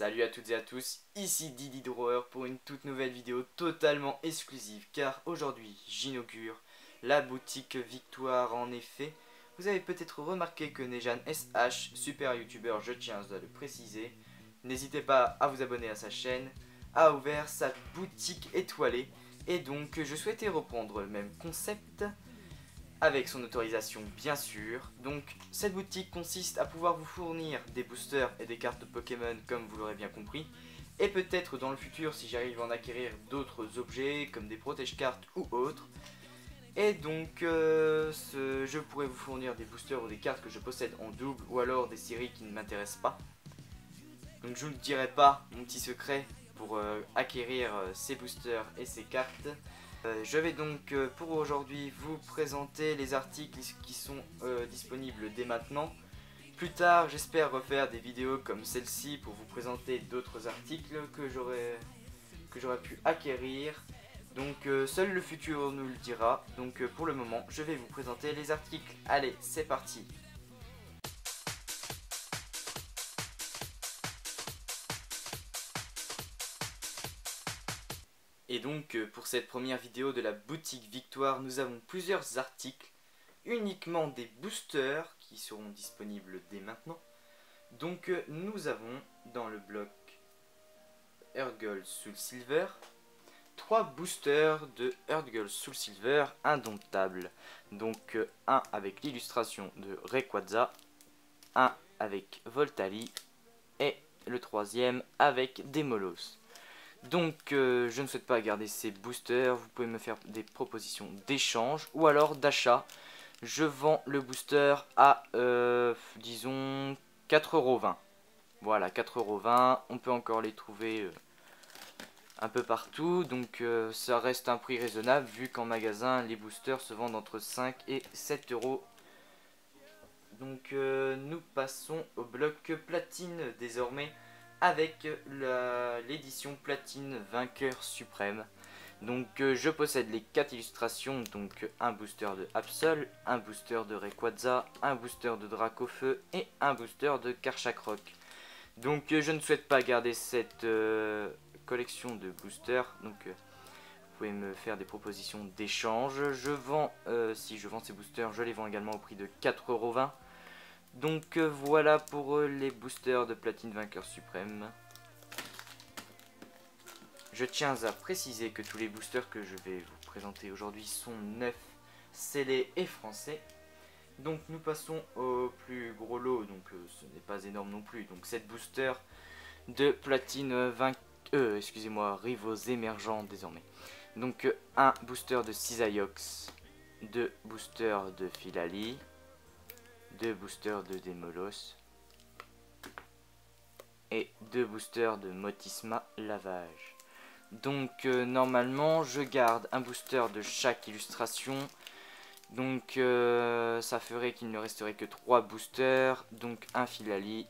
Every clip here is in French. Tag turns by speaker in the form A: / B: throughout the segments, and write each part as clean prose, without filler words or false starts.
A: Salut à toutes et à tous, ici Didi Drawer pour une toute nouvelle vidéo totalement exclusive car aujourd'hui j'inaugure la boutique Victoire. En effet, vous avez peut-être remarqué que Nejan SH, super youtubeur, je tiens à le préciser, n'hésitez pas à vous abonner à sa chaîne, a ouvert sa boutique étoilée et donc je souhaitais reprendre le même concept avec son autorisation bien sûr. Donc cette boutique consiste à pouvoir vous fournir des boosters et des cartes Pokémon comme vous l'aurez bien compris, et peut-être dans le futur si j'arrive à en acquérir d'autres objets comme des protège-cartes ou autres. Et donc je pourrais vous fournir des boosters ou des cartes que je possède en double ou alors des séries qui ne m'intéressent pas. Donc je ne vous dirai pas mon petit secret pour acquérir ces boosters et ces cartes. Je vais donc pour aujourd'hui vous présenter les articles qui sont disponibles dès maintenant. Plus tard j'espère refaire des vidéos comme celle-ci pour vous présenter d'autres articles que j'aurais pu acquérir. Donc seul le futur nous le dira. Donc pour le moment je vais vous présenter les articles. Allez, c'est parti. Et donc pour cette première vidéo de la boutique Victoire, nous avons plusieurs articles, uniquement des boosters qui seront disponibles dès maintenant. Donc nous avons dans le bloc Earthgirl Soul Silver 3 boosters de Earthgirl Soul Silver indomptables. Donc un avec l'illustration de Rayquaza, un avec Voltali et le troisième avec Demolos. Donc je ne souhaite pas garder ces boosters, vous pouvez me faire des propositions d'échange ou alors d'achat. Je vends le booster à disons 4,20 €. Voilà, 4,20 €, on peut encore les trouver un peu partout, donc ça reste un prix raisonnable vu qu'en magasin les boosters se vendent entre 5 et 7 €. Donc nous passons au bloc platine désormais, avec l'édition platine vainqueur suprême. Donc je possède les 4 illustrations, donc un booster de Absol, un booster de Rayquaza, un booster de Dracofeu et un booster de Karchakroc. Donc je ne souhaite pas garder cette collection de boosters, donc vous pouvez me faire des propositions d'échange. Je vends, si je vends ces boosters, je les vends également au prix de 4,20 €. Donc voilà pour les boosters de platine vainqueur suprême. Je tiens à préciser que tous les boosters que je vais vous présenter aujourd'hui sont neufs, scellés et français. Donc nous passons au plus gros lot, donc ce n'est pas énorme non plus. Donc 7 boosters de platine excusez-moi, rivaux émergents désormais. Donc un booster de Cisaiox, 2 boosters de Filali, 2 boosters de Demolos et 2 boosters de Motisma Lavage. Donc normalement je garde un booster de chaque illustration. Donc ça ferait qu'il ne resterait que 3 boosters. Donc un Filali,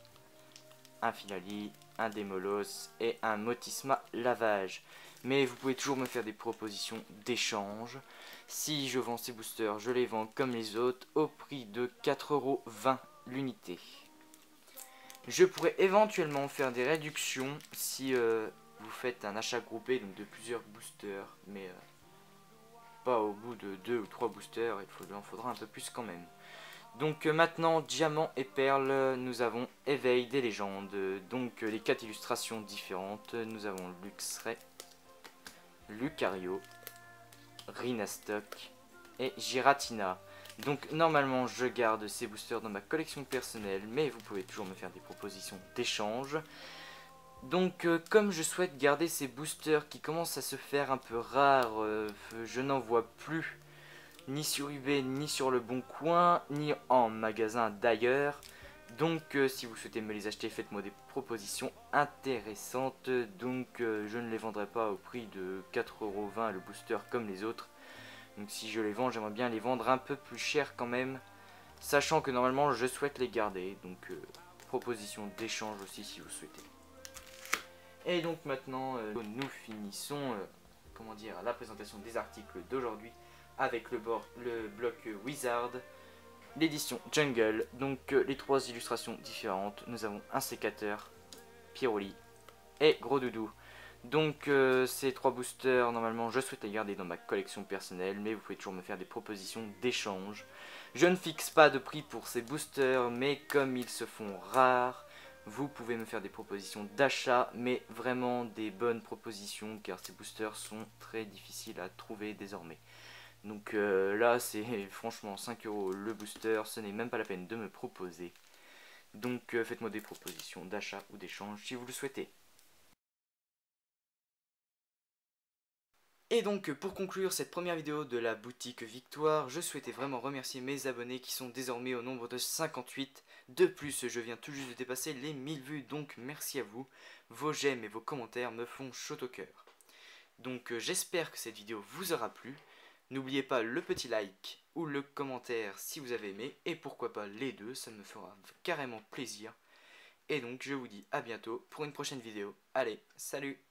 A: un Demolos et un Motisma Lavage. Mais vous pouvez toujours me faire des propositions d'échange. Si je vends ces boosters, je les vends comme les autres au prix de 4,20 € l'unité. Je pourrais éventuellement faire des réductions si vous faites un achat groupé, donc de plusieurs boosters, mais pas au bout de 2 ou 3 boosters, il en faudra un peu plus quand même. Donc maintenant, Diamant et Perle, nous avons Éveil des légendes, donc les 4 illustrations différentes. Nous avons Luxray, Lucario, Rhinastock et Giratina. Donc normalement je garde ces boosters dans ma collection personnelle, mais vous pouvez toujours me faire des propositions d'échange. Donc comme je souhaite garder ces boosters qui commencent à se faire un peu rares, je n'en vois plus ni sur eBay, ni sur le Bon Coin, ni en magasin d'ailleurs. Donc si vous souhaitez me les acheter, faites-moi des propositions intéressantes. Donc je ne les vendrai pas au prix de 4,20 € le booster comme les autres. Donc si je les vends, j'aimerais bien les vendre un peu plus cher quand même, sachant que normalement je souhaite les garder. Donc proposition d'échange aussi si vous souhaitez. Et donc maintenant nous finissons comment dire, la présentation des articles d'aujourd'hui avec le bloc Wizard, l'édition Jungle. Donc les 3 illustrations différentes. Nous avons un sécateur, Pyroli, et Gros Doudou. Donc ces 3 boosters, normalement je souhaite les garder dans ma collection personnelle, mais vous pouvez toujours me faire des propositions d'échange. Je ne fixe pas de prix pour ces boosters, mais comme ils se font rares, vous pouvez me faire des propositions d'achat, mais vraiment des bonnes propositions, car ces boosters sont très difficiles à trouver désormais. Donc là c'est franchement 5 € le booster, ce n'est même pas la peine de me proposer. Donc faites-moi des propositions d'achat ou d'échange si vous le souhaitez. Et donc pour conclure cette première vidéo de la boutique Victoire, je souhaitais vraiment remercier mes abonnés qui sont désormais au nombre de 58. De plus, je viens tout juste de dépasser les 1000 vues, donc merci à vous. Vos j'aime et vos commentaires me font chaud au cœur. Donc j'espère que cette vidéo vous aura plu. N'oubliez pas le petit like ou le commentaire si vous avez aimé, et pourquoi pas les deux, ça me fera carrément plaisir. Et donc je vous dis à bientôt pour une prochaine vidéo. Allez, salut!